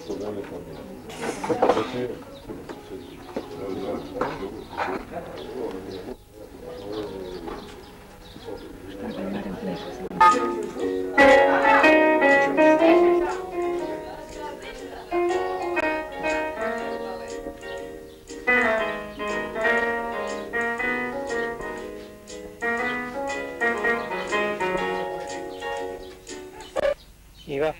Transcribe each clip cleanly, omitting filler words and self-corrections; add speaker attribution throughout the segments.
Speaker 1: Iva.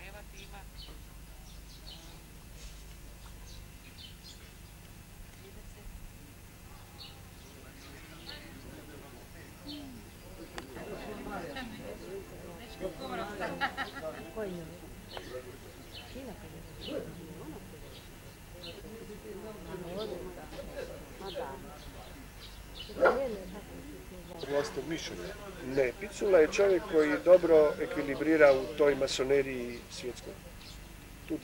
Speaker 2: Vlastnog mišljenja. Ne, Picula je čovjek koji dobro ekvilibrira u toj masoneriji svjetskoj. Tu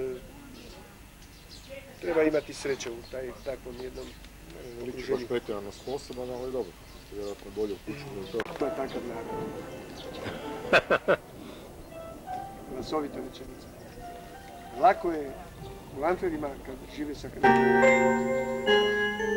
Speaker 2: treba imati sreće u takvom jednom okruženju.
Speaker 3: Liči baš pretjerano sposoban, ali dobro. Vjerojatno bolje uključeno u to.
Speaker 2: To je takav narod. Glasovita rečenica. Lako je u Antwerima kad žive sa Hrvatima.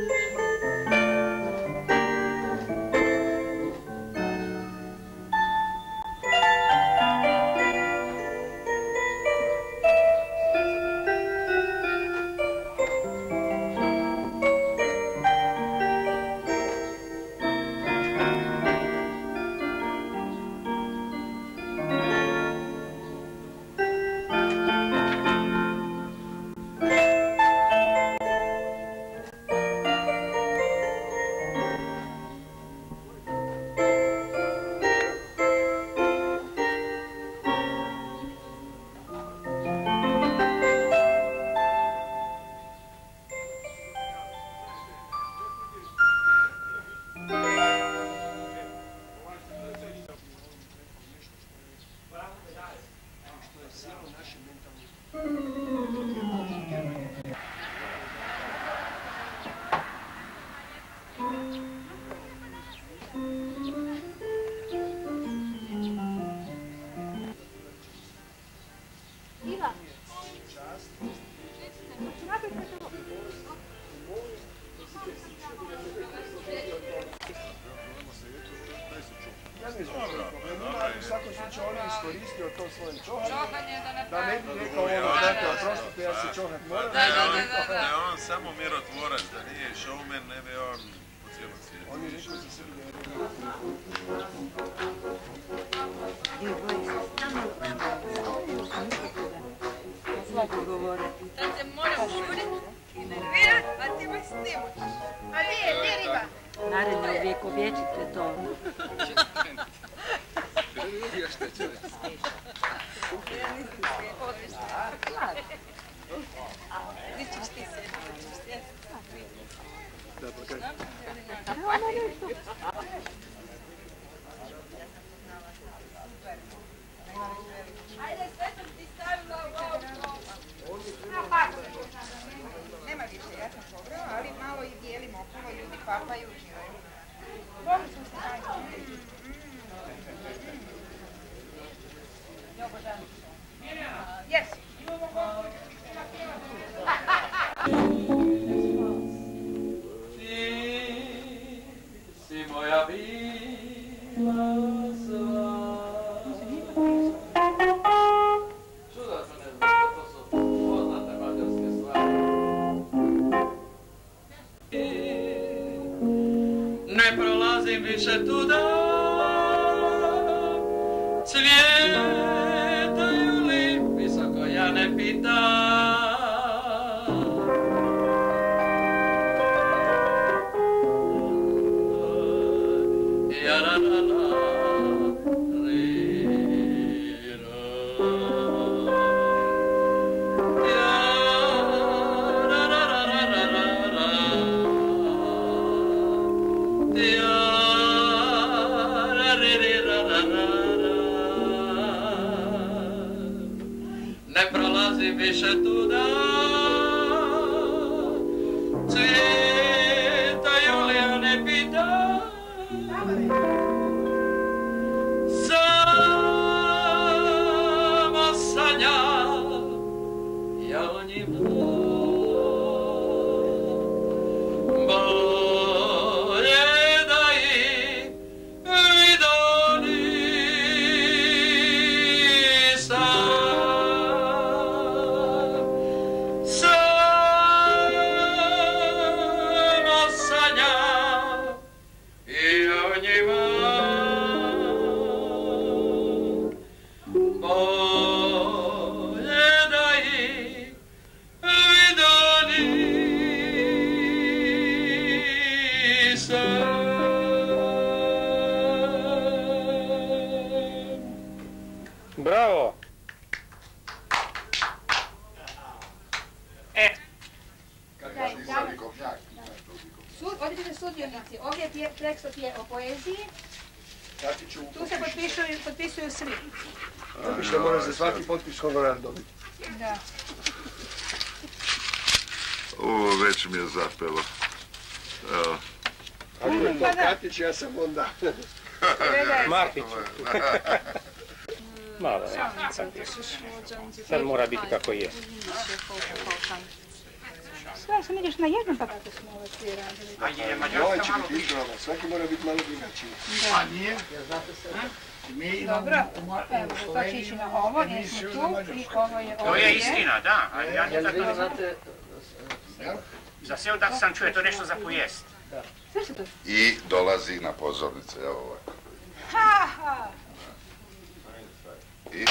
Speaker 2: U svakom slučaju on je iskoristio to svoje čohanje, da ne bi rekao ono, znate, oprostite, ja se čohat moram.
Speaker 4: Da je on samo mirotvorac, da nije showman, ne bi on po cijelom svijetu.
Speaker 2: On je rekao za sebi da je
Speaker 5: Svako govore.
Speaker 6: Da se moram šuriti i nervirat, a ti me snimaš. A nije riba.
Speaker 5: Naredno uvijek objećite to.
Speaker 6: Ajde, sve sam ti stavila u ovo. Nema više, ja sam pogrela, ali malo i dijelim okolo, ljudi papaju, uživaju. Dobro sam se najbolje. Yes.
Speaker 7: Si moja bila sva. Čudačno ne znam, to su poznate mađarske stvari. Ne prolazim više tuda, cvjetaju li visoko, ja ne pitam. Ne prolazim više tuda, cvjetaju li, ja ne pitam. Samo sanjam, jel
Speaker 1: tekst je o poeziji. Tu se potpisuju svi.
Speaker 2: Zato što moraš za svaki potpis honorar dobiti.
Speaker 1: Da.
Speaker 4: Ovo već mi je zapelo. Evo.
Speaker 2: Ako je to Katić, ja sam onda.
Speaker 8: Martić. Malo je. Sad mora biti kako je.
Speaker 1: Sve sam vidiš na jednom papatu smo ovo svi radili.
Speaker 2: Ovaj će biti izbrano, svaki mora biti malo drugačiji.
Speaker 9: A nije, jer znate se, mi imamo
Speaker 1: Dobro, evo, to će ići na ovo, jer smo tu i ovo je ovdje.
Speaker 10: To je istina, da, ali ja nikad to nisam... Za sve da sam čuje to nešto za pojest.
Speaker 11: I dolazi na pozornice, evo ovako.
Speaker 1: Ha, ha!
Speaker 11: I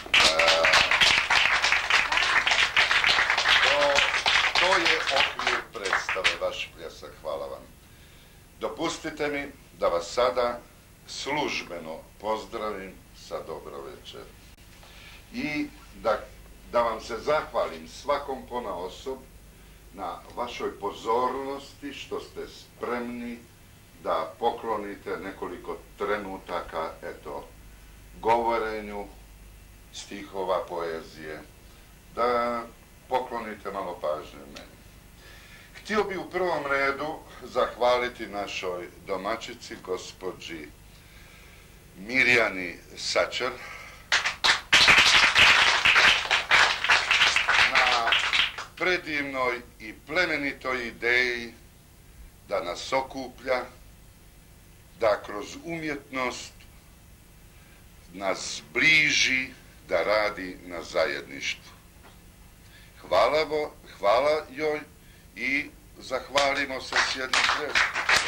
Speaker 11: to je okvir predstave, vaš pljesak, hvala vam. Dopustite mi da vas sada službeno pozdravim sa dobro večer. I da vam se zahvalim svakom ponaosob na vašoj pozornosti što ste spremni da poklonite nekoliko trenutaka, eto, govorenju stihova, poezije, da poklonite malo pažnje meni. Htio bi u prvom redu zahvaliti našoj domaćici, gospođi Mirjani Sačer, na predivnoj i plemenitoj ideji da nas okuplja, da kroz umjetnost nas bliži, da radi na zajedništvu. Hvala joj i zahvalimo se s jednim pljeskom.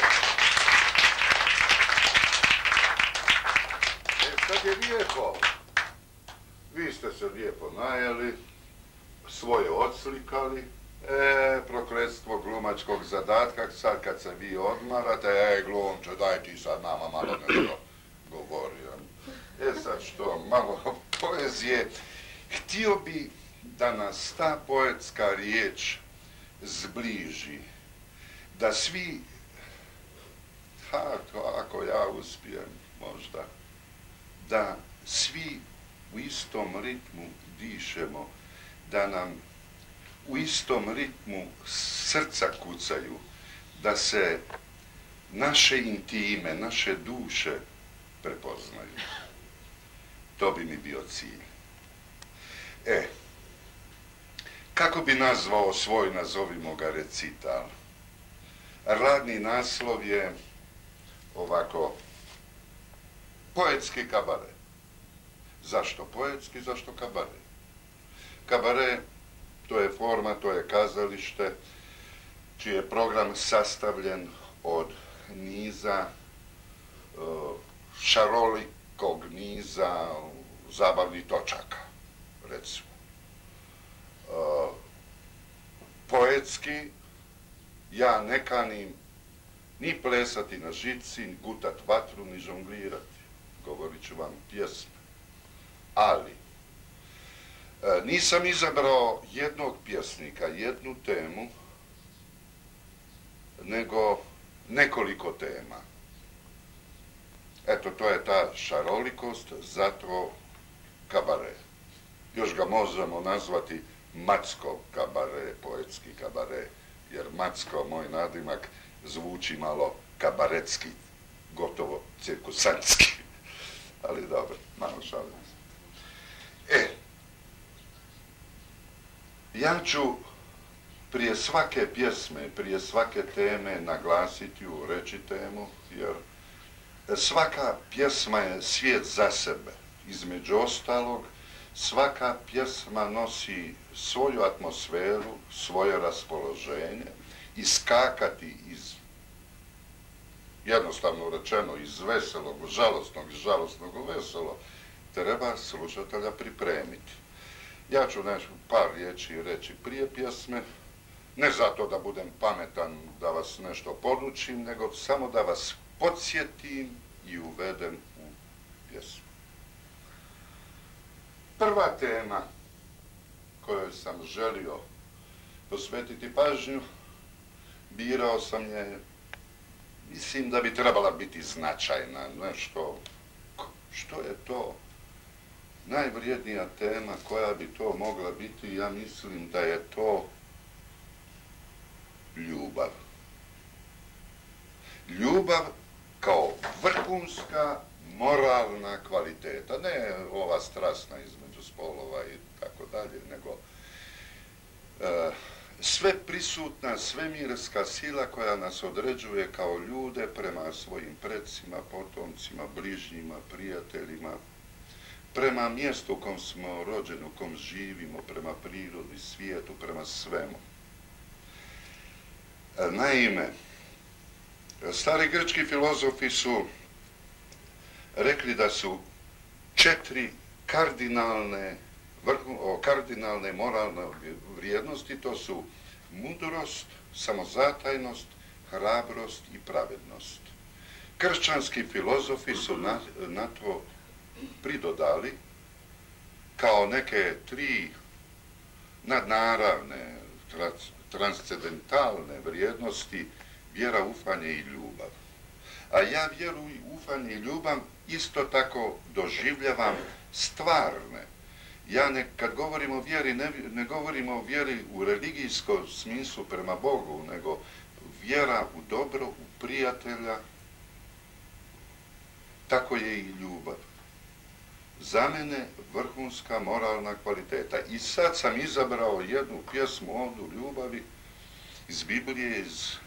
Speaker 11: Sad je lijepo. Vi ste se lijepo najeli, svoje odslikali. Prokletstvo glumačkog zadatka, sad kad se vi odmarate, glumče, daj ti sad nama malo nešto govorio. Sad što, malo poezije. Htio bi da nas ta poetska riječ zbliži, da svi, ako ja uspijem možda, da svi u istom ritmu dišemo, da nam u istom ritmu srca kucaju, da se naše intime, naše duše prepoznaju. To bi mi bio cilj. Kako bi nazvao svoj, nazovimo ga, recital? Radni naslov je ovako, poetski kabare. Zašto poetski, zašto kabare? Kabare, to je forma, to je kazalište, čiji je program sastavljen od niza, šarolikog niza zabavnih točaka, recimo. Poetski, ja ne kanim ni plesati na žici, ni gutat vatru, ni žonglirati. Govorit ću vam pjesme. Ali, nisam izabrao jednog pjesnika, jednu temu, nego nekoliko tema. Eto, to je ta šarolikost, zato kabare. Još ga možemo nazvati Macko kabare, poetski kabare, jer Macko, moj nadimak, zvuči malo kabaretski, gotovo cirkusantski. Ali dobro, malo šalim se. Ja ću prije svake pjesme, prije svake teme naglasiti, reći temu, jer svaka pjesma je svijet za sebe. Između ostalog, svaka pjesma nosi svoju atmosferu, svoje raspoloženje, iskakati iz, jednostavno rečeno, iz veselog u žalostnog, iz žalostnog u veselo, treba slušatelja pripremiti. Ja ću par riječi reći prije pjesme, ne zato da budem pametan, da vas nešto podučim, nego samo da vas podsjetim i uvedem u pjesmu. Prva tema kojoj sam želio posvetiti pažnju, birao sam je mislim da bi trebala biti značajna, nešto, što je to najvrijednija tema koja bi to mogla biti, ja mislim da je to ljubav. Ljubav kao vrhunska moralna kvaliteta, ne ova strasna između spolova i tako dalje, nego sve prisutna svemirska sila koja nas određuje kao ljude prema svojim precima, potomcima, bližnjima, prijateljima, prema mjestu u kom smo rođeni, u kom živimo, prema prirodi, svijetu, prema svemu. Naime, stari grčki filozofi su rekli da su 4 kardinalne moralne vrijednosti, to su mudrost, samozatajnost, hrabrost i pravednost. Kršćanski filozofi su na to pridodali kao neke 3 nadnaravne, transcendentalne vrijednosti, vjera, ufanje i ljubav. A ja vjeru i ufanje i ljubav isto tako doživljavam stvarne. Ja kad govorim o vjeri, ne govorim o vjeri u religijskom smislu prema Bogu, nego vjera u dobro, u prijatelja, tako je i ljubav. Za mene vrhunska moralna kvaliteta. I sad sam izabrao jednu pjesmu ovdje u ljubavi iz Biblije,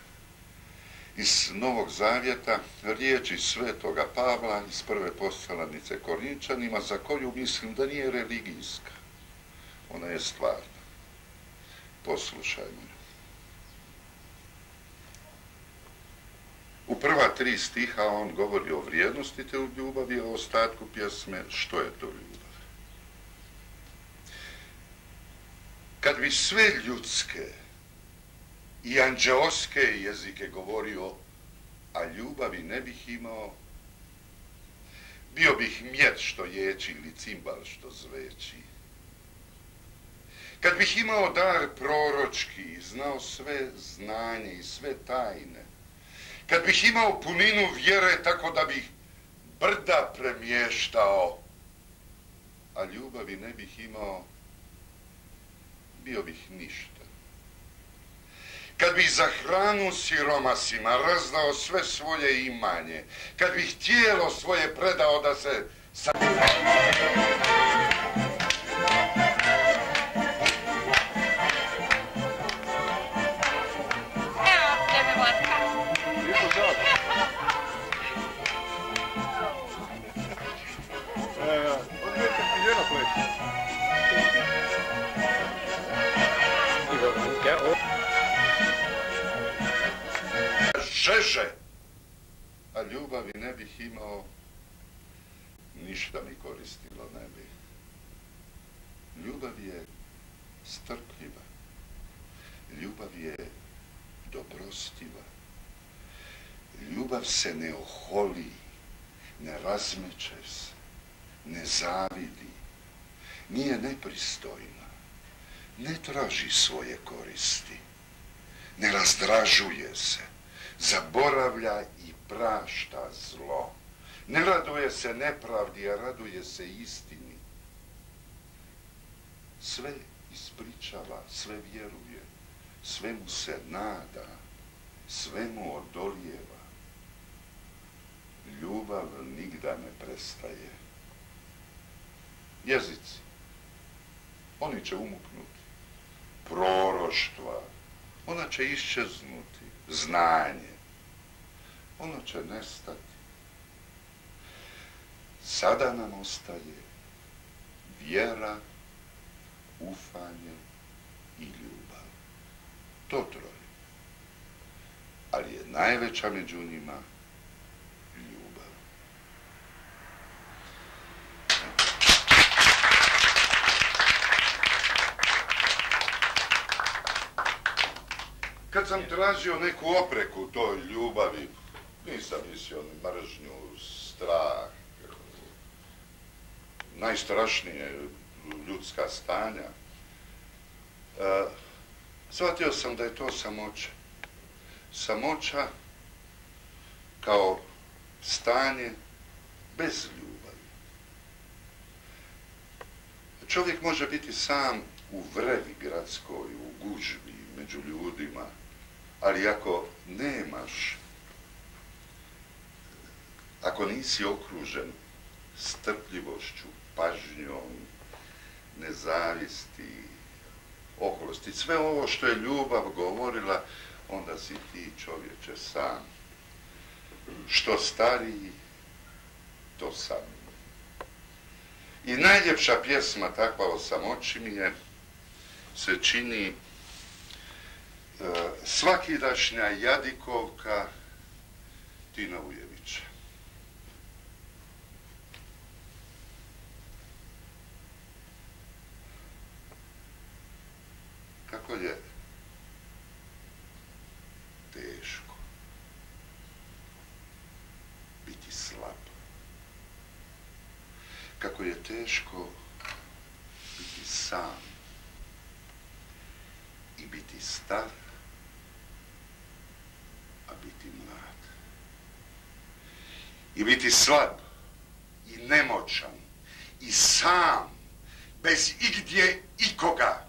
Speaker 11: iz Novog Zavjeta, riječi Svetoga Pavla iz prve poslanice Korinčanima, za koju mislim da nije religijska. Ona je stvarna. Poslušajmo ju. U prva 3 stiha on govori o vrijednosti te u ljubavi, a o ostatku pjesme što je to ljubav. Kad bi sve ljudske i anđeoske jezike govorio, a ljubavi ne bih imao, bio bih mjet što ječi ili cimbal što zveči. Kad bih imao dar proročki i znao sve znanje i sve tajne, kad bih imao puninu vjere tako da bih brda premještao, a ljubavi ne bih imao, bio bih ništa. Kad bih za hranu siromasima razdao sve svoje imanje, kad bih tijelo svoje predao da se... Žeže, a ljubavi ne bih imao, ništa mi koristilo ne bi. Ljubav je strpljiva, ljubav je dobrostiva, ljubav se ne oholi, ne razmeće se, ne zavidi, nije nepristojna, ne traži svoje koristi, ne razdražuje se, zaboravlja i prašta zlo. Ne raduje se nepravdi, a raduje se istini. Sve ispričava, sve vjeruje, sve mu se nada, sve mu odolijeva. Ljubav nigda ne prestaje. Jezici, oni će umuknuti. Proroštva, ona će iščeznuti. Znanje, ono će nestati. Sada nam ostaje vjera, ufanje i ljubav. To 3. Ali je najveća među njima ljubav. Kad sam tražio neku opreku toj ljubavi, nisam mislio ni mržnju, strah, najstrašnije ljudska stanja. Shvatio sam da je to samoća. Samoća kao stanje bez ljubavi. Čovjek može biti sam u vrevi gradskoj, u gužvi, među ljudima, ali ako nisi okružen strpljivošću, pažnjom, nezavisti, oholosti, sve ovo što je ljubav govorila, onda si ti, čovječe, sam. Što stariji, to sam. I najljepša pjesma takva o samoći mi se čini svakidašnja jadikovka Tina Ujevića. Kako je teško biti slab. Kako je teško biti sam i biti star, a biti mlad. I biti slab i nemoćan i sam, bez igdje ikoga.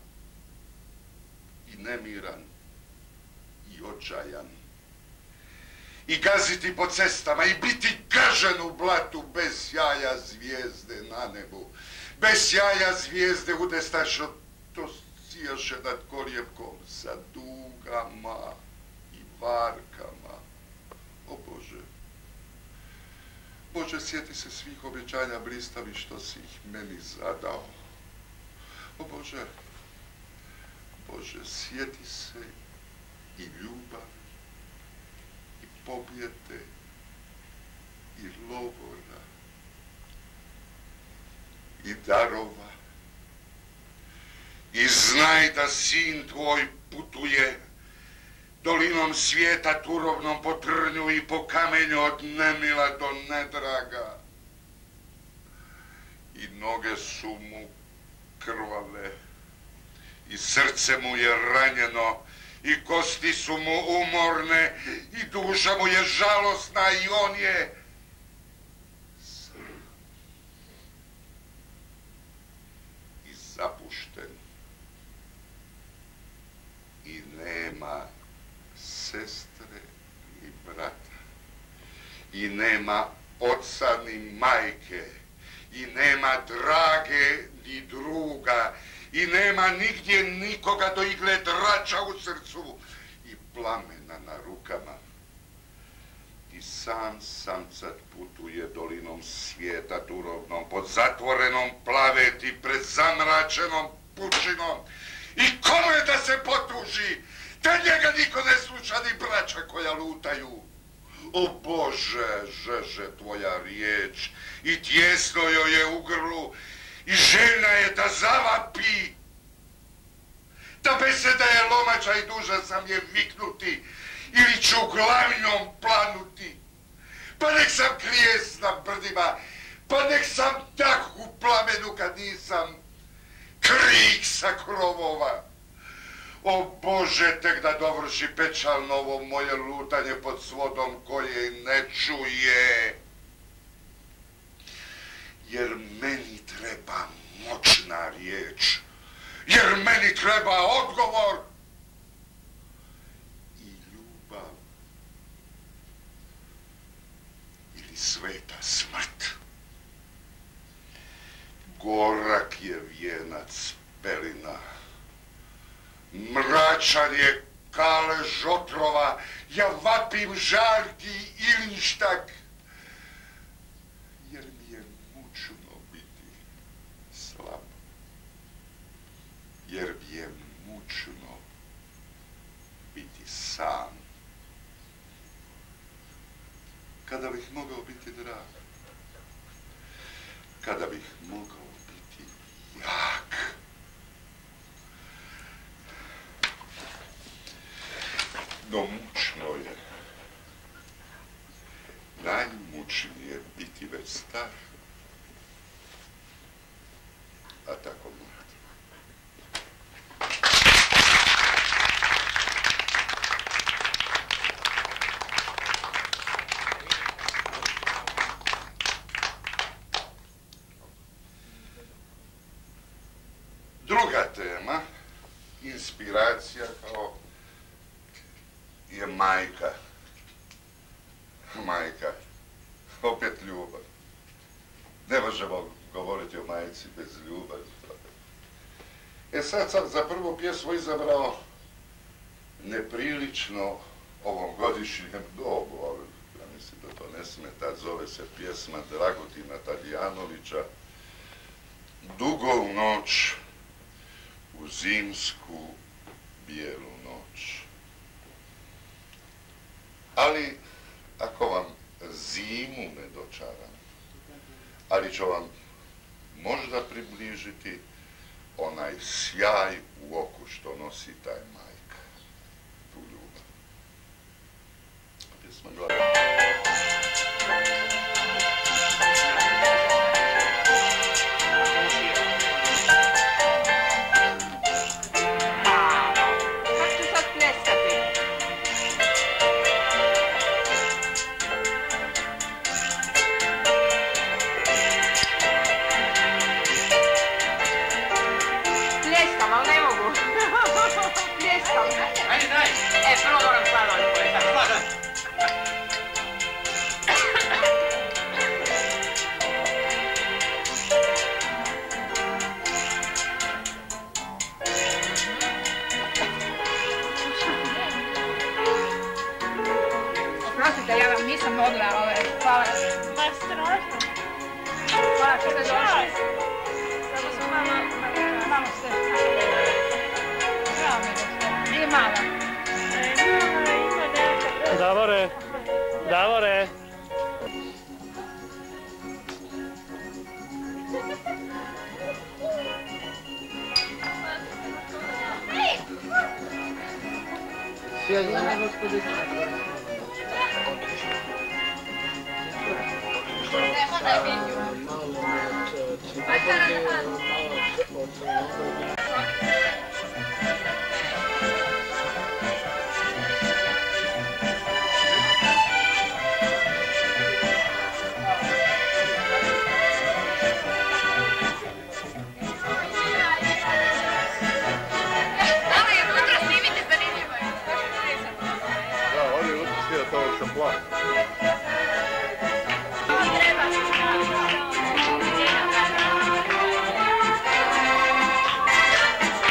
Speaker 11: I nemiran i očajan. I gaziti po cestama i biti gažen u blatu bez jaja zvijezde na nebu. Bez jaja zvijezde udesta što to sijaše nad kolijevkom sa dugama i varkama. O Bože, Bože, sjeti se svih obećanja blistavi što si ih meni zadao. O Bože, Bože, sjeti se i ljubavi, i pobjede, i logora, i darova. I znaj da sin tvoj putuje dolinom svijeta turovnom po trnju i po kamenju od nemila do nedraga. I noge su mu krvave, i srce mu je ranjeno, i kosti su mu umorne, i duša mu je žalosna, i on je sam i zapušten. I nema sestre ni brata, i nema oca ni majke, i nema drage ni druga, i nema nigdje nikoga do igle drača u srcu i plamena na rukama. I sam samcat putuje dolinom svijeta turovnom, pod zatvorenom plaveti, pred zamračenom pučinom. I kome da se potuži, da njega niko ne sluša, ni braća koja lutaju. O Bože, žeže tvoja riječ, i tjesno joj je u grlu, i željna je da zavapi. Da beseda je lomača i dužan sam je viknuti, ili ću glavnjom planuti. Pa nek sam krijes na brdima, pa nek sam dah u plamenu kad nisam krik sa krovova. O Bože, tek da dovrši pečalno ovo moje lutanje pod svodom koje ne čuje. Jer meni treba moćna riječ, jer meni treba odgovor i ljubav ili sveta smrt. Gorak je vijenac pelina, mračan je kalež otrova, ja vapim žarki ilinštak, jer mi je mučno biti slab, jer mi je mučno biti sam. Kada bih mogao biti drag, kada bih mogao biti jak. No mučno je, najmučnije biti već star, a tako mlad. druga tema, inspiracija kao je majka. Majka. Opet ljubav. Ne možemo govoriti o majci bez ljubavi. Sad sam za prvu pjesmu izabrao neprilično ovom godišnjem dobu, ali ja mislim da to ne smeta, zove se pjesma Dragutina Tadijanovića Dugo u noć, u zimsku bijelu noć. Ali ako vam zimu ne dočaram, ali ću vam možda približiti onaj sjaj u oku što nosi taj majka, tu ljubav. Pjesma gleda.
Speaker 1: Ja vam nisam mogla, hvala.
Speaker 12: Pa strašno.
Speaker 1: Hvala što ste došli.
Speaker 12: Samo smo
Speaker 1: Malo ste. Bravo mi došli. Nije mala.
Speaker 12: Ima nekako.
Speaker 8: Davore, Davore.
Speaker 9: Sjajna gospodica.
Speaker 12: Hvala.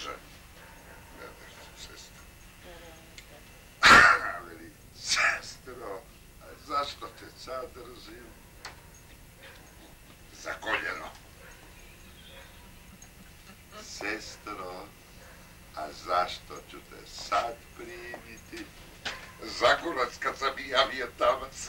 Speaker 11: kaže, gledaš sestru. Veli, sestro, a zašto te sad držim? Za koljeno. Sestro, a zašto ću te sad primiti? Za kurac kad sam i ja Vijetnamac.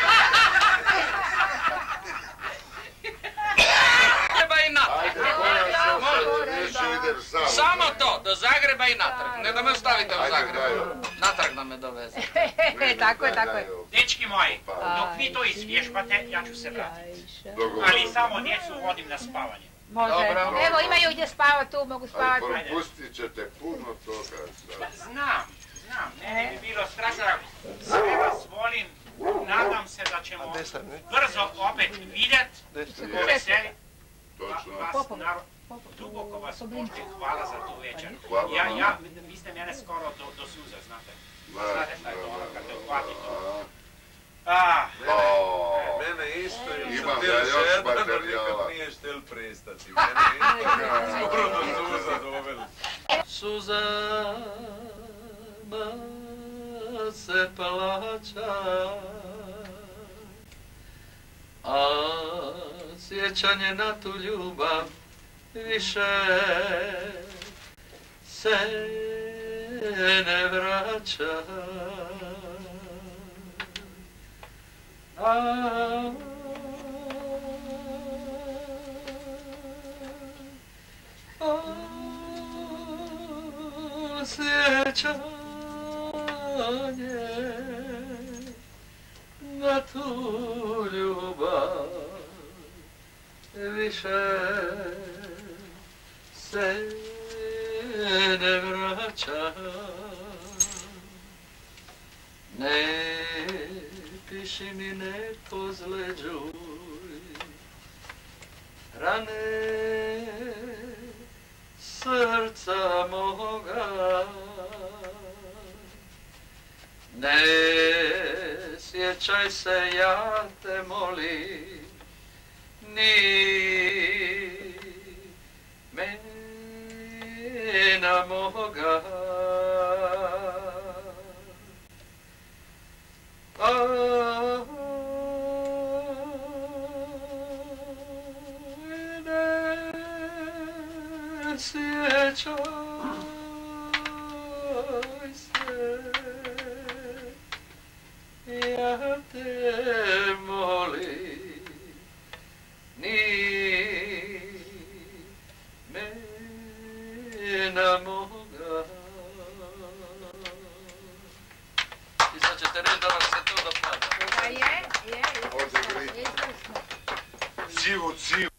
Speaker 7: Zagreba i natrag.
Speaker 11: Ajde, koja se idem sam.
Speaker 7: Samo to, do Zagreba i natrag. Ne da me ostavite u Zagrebu. Natrag da me doveze.
Speaker 6: Tako je, tako je.
Speaker 10: Dečki moji, dok vi to izvješpate, ja ću se vratiti. Ali samo djecu vodim na spavanje.
Speaker 6: Može. Evo, imaju gdje spavati, tu mogu spavati.
Speaker 11: Ali propustit ćete puno toga.
Speaker 10: Znam, mene bi bilo strašno. Sve vas volim, nadam se da ćemo brzo opet vidjet. Veseli. Duboko vas poštujem, hvala za tu večer. Vi ste mene skoro do suza, znate. Znate šta je to ono kad te uhvati to.
Speaker 4: Mene isto je
Speaker 11: Imam ja još materijala.
Speaker 4: Nije štel prestati. Mene isto skoro do suza doveli.
Speaker 7: Suzama se plaća, a sjećanje na tu ljubav više se ne vraća. Sjećanje na tu ljubav više se ne vraća. Ne piši mi, ne pozleđuj rane srca moga. Ne sjećaj se, ja te molim, ni mena moga. Ne sjećaj se, ja te molim, ni mena moga. I sad ćete reći da vam se to dopada.
Speaker 6: Je.
Speaker 11: Civu.